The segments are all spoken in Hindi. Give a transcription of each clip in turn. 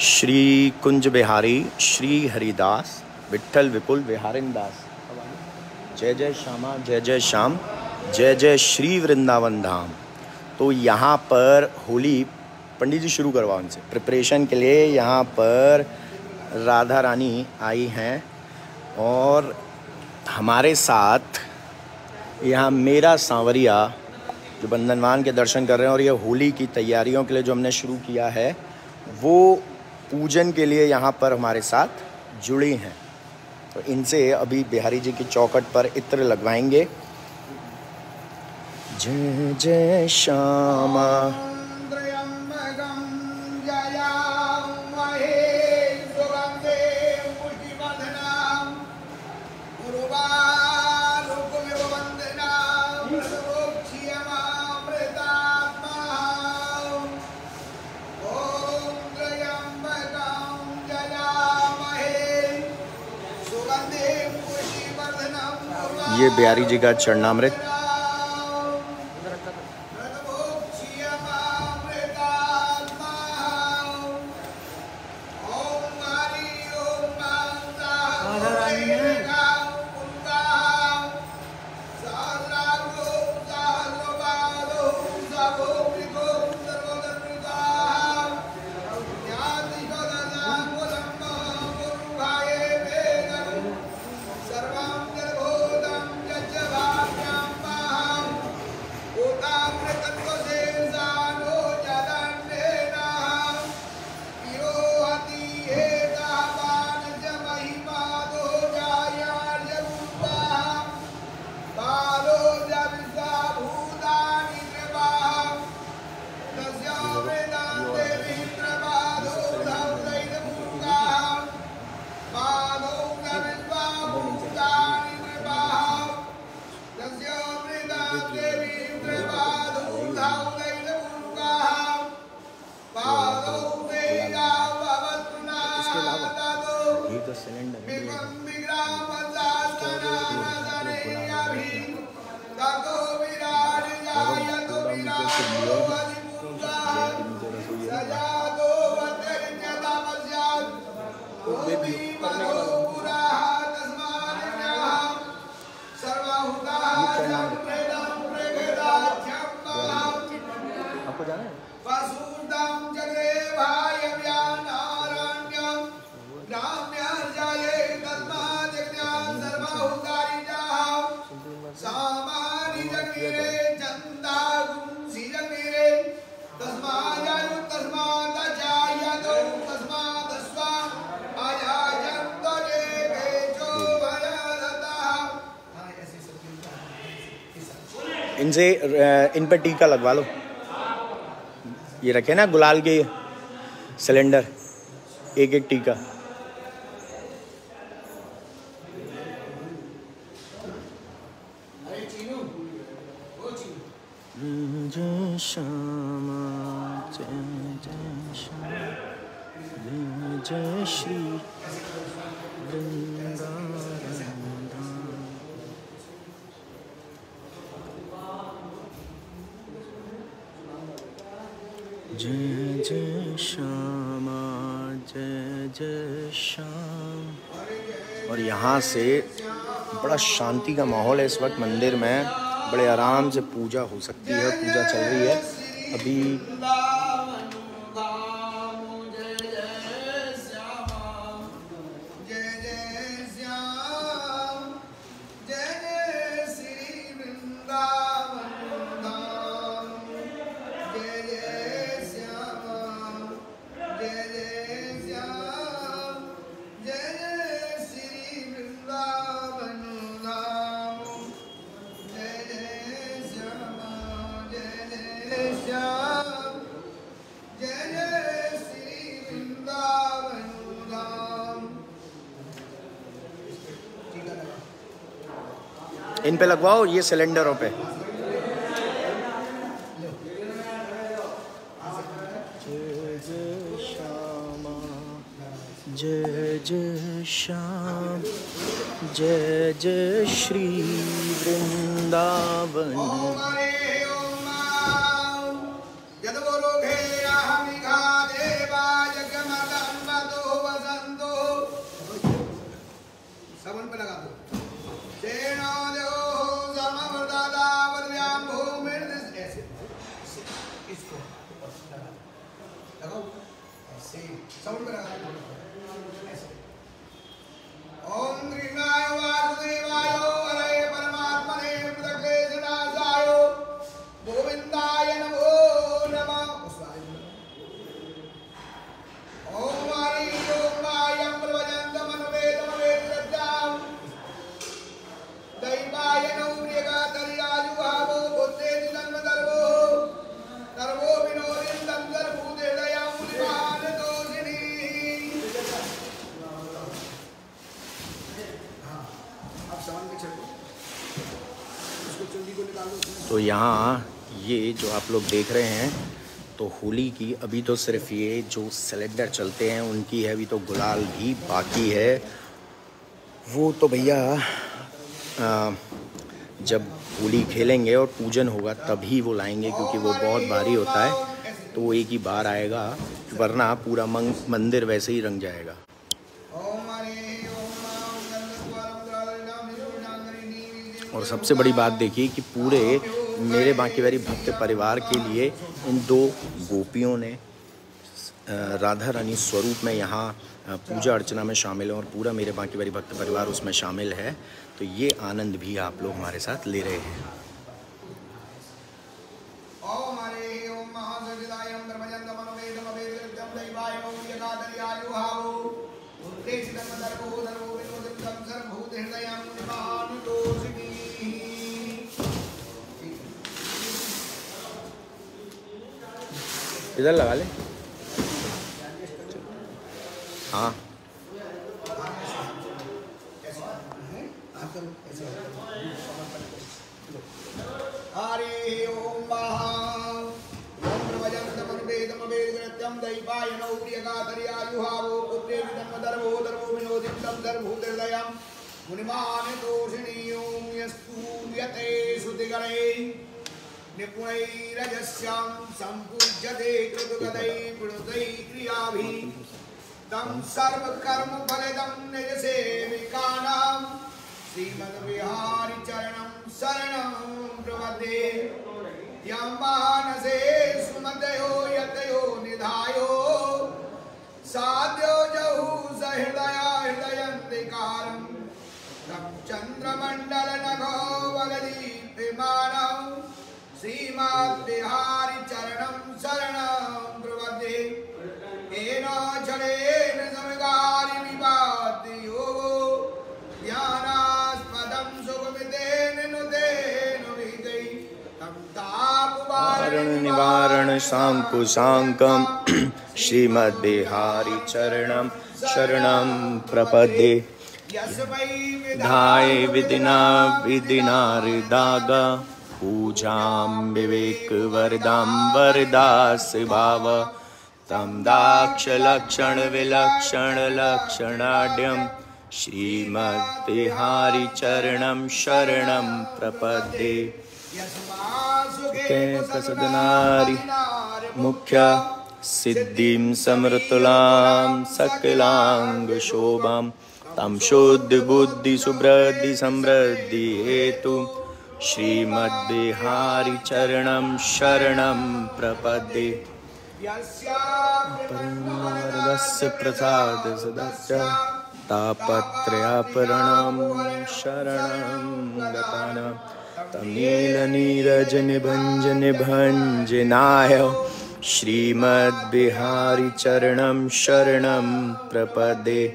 श्री कुंज बिहारी श्री हरिदास विठ्ठल विपुल विहारिन दास। जय जय श्यामा जय जय श्याम जय जय श्री वृंदावन धाम। तो यहाँ पर होली पंडित जी शुरू करवाओ उनसे प्रिपरेशन के लिए। यहाँ पर राधा रानी आई हैं और हमारे साथ यहाँ मेरा सांवरिया जो बंधनवान के दर्शन कर रहे हैं। और ये होली की तैयारियों के लिए जो हमने शुरू किया है वो पूजन के लिए यहाँ पर हमारे साथ जुड़ी हैं। तो इनसे अभी बिहारी जी की चौखट पर इत्र लगवाएंगे। जय जय श्यामा ये बिहारी जी का चरणामृत। आपको जाना है? इनसे इन पर टीका लगवा लो। ये रखे ना गुलाल के सिलेंडर, एक एक टीका। जय श्यामा जय जय श्याम जय जय श्री वृंदावन धाम। जय जय श्यामा जय जय श्याम। और यहाँ से बड़ा शांति का माहौल है इस वक्त मंदिर में। बड़े आराम से पूजा हो सकती है। पूजा चल रही है अभी। इन पे लगवाओ ये सिलेंडरों पे। जय जय श्यामा जय जय श्याम जय जय श्री वृंदावन। यद बोलो घेरा हम देवा जगमदन ओम कृष्णाय वासुदेवाय हरे परमात्मने प्रकृष्णाय गोविंदाय नमो नमः। ओम हरि ओम मायं प्रवचन्तं मनोवेदमवेदरत्यां दैवाय नौर्यगातरिराजुभावो बुद्धेति जन्मदर्वो सर्वो विनोदिं तन्तर्भूतेदयां मुनिमान दोषिणी। तो यहाँ ये जो आप लोग देख रहे हैं तो होली की अभी तो सिर्फ ये जो सिलेंडर चलते हैं उनकी है, अभी तो गुलाल भी बाकी है। वो तो भैया जब होली खेलेंगे और पूजन होगा तभी वो लाएंगे, क्योंकि वो बहुत भारी होता है तो वो एक ही बार आएगा, वरना पूरा मंदिर वैसे ही रंग जाएगा। और सबसे बड़ी बात देखिए कि पूरे मेरे बांकेबिहारी भक्त परिवार के लिए इन दो गोपियों ने राधा रानी स्वरूप में यहाँ पूजा अर्चना में शामिल है और पूरा मेरे बांकेबिहारी भक्त परिवार उसमें शामिल है। तो ये आनंद भी आप लोग हमारे साथ ले रहे हैं। इधर लगा ले। हाँ हरि ओम वेदम दैवाय नौर्यगातरिराजुभावो पुत्रेति जन्मदर्वो दर्वो विनोदिं तन्तर्भूतिर्दयं मुनिमान दोषिणीयो यस्तूयते श्रुतिगणे निपुणैरजस्यां सम्पूज्यते कृतगतैः प्रणुतैः क्रियाभिः तं सर्वकर्मफलदं निजसेविकानां श्रीमद्विहारी चरणं शरणं प्रपद्ये। यं मानसे सुमतयो यतयो निधायो साध्यो जहु सहृदया हृदयन्तिकारं तं चन्द्रमण्डलनभो वलदीप्यमानं श्रीमद्विहारी चरणं शरणं प्रपद्ये। येन जलेन समगारि विभाति योगो ध्यानास्पदं सुखमितेन नुतेन विदै तं तापवारण निवारण सांकुशांकं श्रीमद्विहारी चरणं शरणं प्रपद्ये। धाय विदिना विदिनारिदागा पूजां विवेकवरदां वरदास भाव तं दाक्षलक्षणविलक्षणलक्षणाढ्यं श्रीमद्विहारी चरणं शरणं प्रपद्ये। सदनारि मुख्य सिद्धिं समृतुलां सकलांगशोभां तं शुद्धबुद्धि सुवृद्धि समृद्धि हेतु श्रीमद्विहारी चरणं शरणं प्रपद्ये। परमार्गस्य प्रसाद सदस्य तापत्रयापरणं शरणं गतानां तं नीलनीरजनिभञ्जनिभञ्जनाय श्रीमद्विहारी चरणं शरणं प्रपद्ये।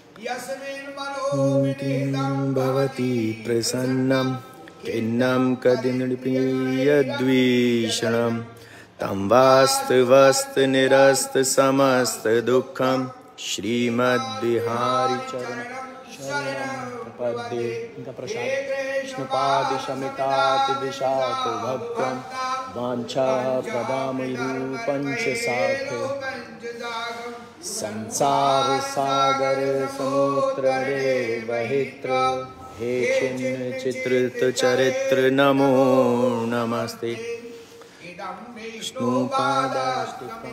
भवति प्रसन्नं खिन्नं कदिनृपीयद्वीषणं तं वास्तवस्तनिरस्तसमस्तदुःखं श्रीमद्विहारी चरणं शरणं प्रपद्ये। कृष्णपादशमितातिविशाखभक्तं वाञ्छाप्रदामयूपञ्चशाखे संसारसागरसमुद्रे वहित्र हे चिन्चित्रितचरित्र नमो नमस्ते। विष्णुपादाष्टकं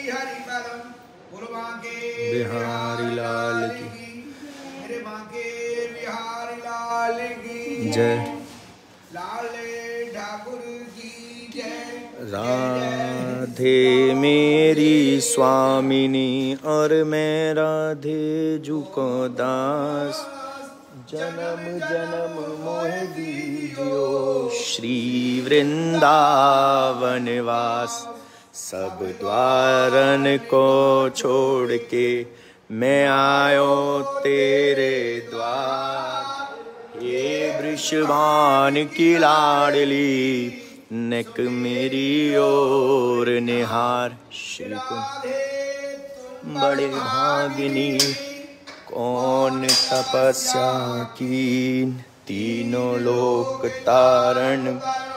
हरि परम बोलो बांके बिहारी लाल की मेरे बांके बिहारी लाल की जय। लाले ठाकुर की जय। राधे मेरी स्वामिनी और मैं राधे जुको दास, जन्म जन्म मोह दीजियो श्री वृंदावन वास। सब द्वारन को छोड़ के मैं आयो तेरे द्वार। ये वृषभान की लाडली नेक मेरी ओर निहार। श्री कुंज बड़े भागिनी कौन तपस्या की, तीनों लोक तारण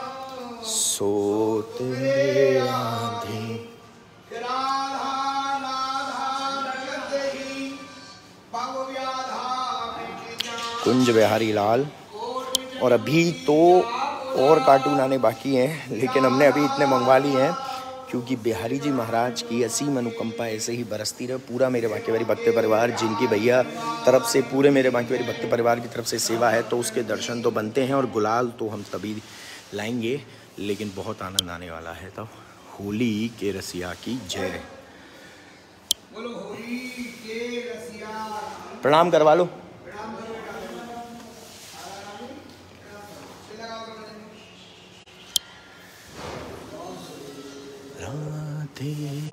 सोत आधे। कुंज बिहारी लाल। और अभी तो और कार्टून आने बाकी हैं, लेकिन हमने अभी इतने मंगवा लिए हैं क्योंकि बिहारी जी महाराज की असीम अनुकंपा ऐसे ही बरसती रहे। पूरा मेरे बांकेबिहारी भक्त परिवार, जिनकी भैया तरफ से पूरे मेरे बांकेबिहारी भक्त परिवार की तरफ से सेवा है, तो उसके दर्शन तो बनते हैं। और गुलाल तो हम तभी लाएंगे, लेकिन बहुत आनंद आने वाला है तब। होली के रसिया की जय। प्रणाम करवा लो। राधे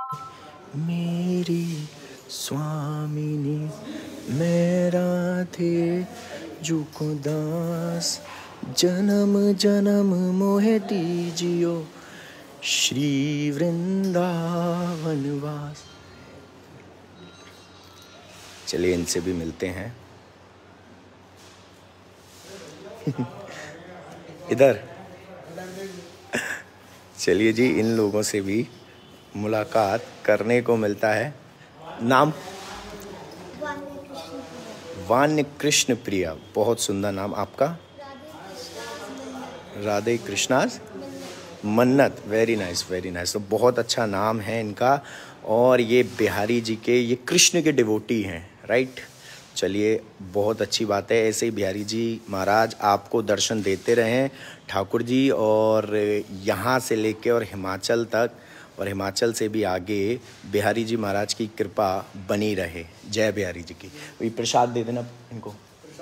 मेरी स्वामिनी मैं राधे जुको दास, जन्म जन्म मोह दीजियो श्री वृंदावन वास। चलिए इनसे भी मिलते हैं। इधर चलिए जी, इन लोगों से भी मुलाकात करने को मिलता है। नाम? वान्य कृष्ण प्रिया। बहुत सुंदर नाम आपका। राधे कृष्णास मन्नत। Very nice, very nice. तो बहुत अच्छा नाम है इनका। और ये बिहारी जी के, ये कृष्ण के डिवोटी हैं, राइट। चलिए बहुत अच्छी बात है। ऐसे ही बिहारी जी महाराज आपको दर्शन देते रहें ठाकुर जी, और यहाँ से लेके और हिमाचल तक, और हिमाचल से भी आगे बिहारी जी महाराज की कृपा बनी रहे। जय बिहारी जी की। वही प्रसाद दे देना इनको।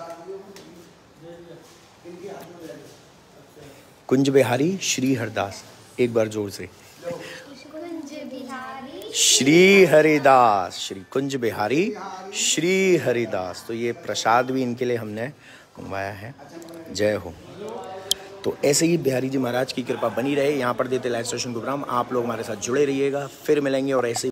कुंज बिहारी श्री हरिदास, एक बार जोर से। श्री हरिदास, श्री कुंज बिहारी श्री हरिदास। तो ये प्रसाद भी इनके लिए हमने मंगवाया है। जय हो। तो ऐसे ही बिहारी जी महाराज की कृपा बनी रहे। यहाँ पर देते लाइव सेशन प्रोग्राम, आप लोग हमारे साथ जुड़े रहिएगा। फिर मिलेंगे और ऐसे